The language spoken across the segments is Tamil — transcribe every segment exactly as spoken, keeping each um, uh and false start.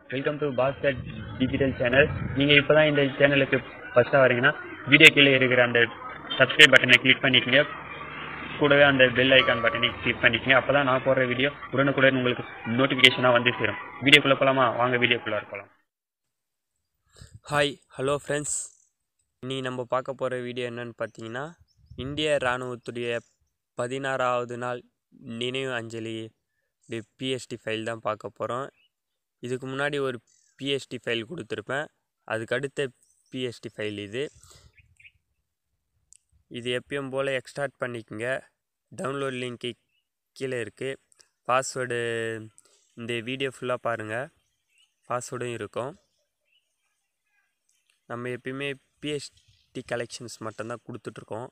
Welcome to basket digital channel. நீங்கள் இப்போ தான் இந்த சேனலுக்கு ஃபஸ்ட்டாக வரீங்கன்னா வீடியோ கீழே இருக்கிற அந்த சப்ஸ்கிரைப் பட்டனை கிளிக் பண்ணிக்கங்க. கூடவே அந்த பெல் ஐக்கான் பட்டனை கிளிக் பண்ணிக்கங்க. அப்போ தான் நான் போடுற வீடியோ உடனுக்குடன் உங்களுக்கு நோட்டிஃபிகேஷனாக வந்து சேரும். வீடியோக்குள்ளே போகலாமா? வாங்க வீடியோக்குள்ளே போகலாம். ஹாய் ஹலோ ஃப்ரெண்ட்ஸ், இனி நம்ம பார்க்க போகிற வீடியோ என்னன்னு பார்த்தீங்கன்னா, இந்திய இராணுவத்துடைய பதினாறாவது நாள் நினைவு அஞ்சலி பிஎஸ்டி ஃபைல் தான் பார்க்க போகிறோம். இதுக்கு முன்னாடி ஒரு பிஎஸ்டி ஃபைல் கொடுத்துருப்பேன், அதுக்கு அடுத்த பிஎஸ்டி ஃபைல் இது இது எப்பயும் போல் எக்ஸ்ட்ராக்ட் பண்ணிக்கோங்க. டவுன்லோட் லிங்க்கு கீழே இருக்குது. பாஸ்வேர்டு இந்த வீடியோ ஃபுல்லாக பாருங்கள், பாஸ்வேர்டும் இருக்கும். நம்ம எப்பயுமே பிஎஸ்டி கலெக்ஷன்ஸ் மட்டும்தான் கொடுத்துட்ருக்கோம்.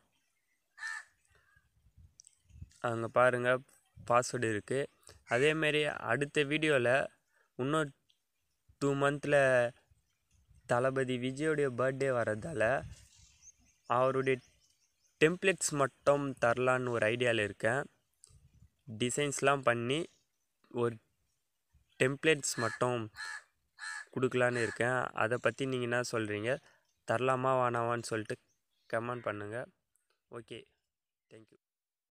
அங்கே பாருங்கள், பாஸ்வேர்டு இருக்குது. அதேமாரி அடுத்த வீடியோவில் இன்னும் டூ மந்தில் தளபதி விஜயோடைய பர்த்டே வரதால் அவருடைய டெம்ப்ளேட்ஸ் மட்டும் தரலான்னு ஒரு ஐடியாவில் இருக்கேன். டிசைன்ஸ்லாம் பண்ணி ஒரு டெம்ப்ளேட்ஸ் மட்டும் கொடுக்கலான்னு இருக்கேன். அதை பற்றி நீங்கள் என்ன சொல்கிறீங்க? தரலாமா வேணாமான்னு சொல்லிட்டு கமெண்ட் பண்ணுங்கள். Okay, thank you.